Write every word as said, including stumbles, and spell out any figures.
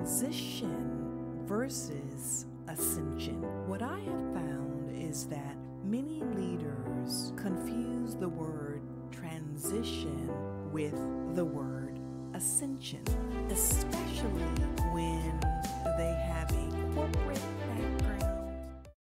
transition versus ascension. What I have found is that many leaders confuse the word transition with the word ascension, especially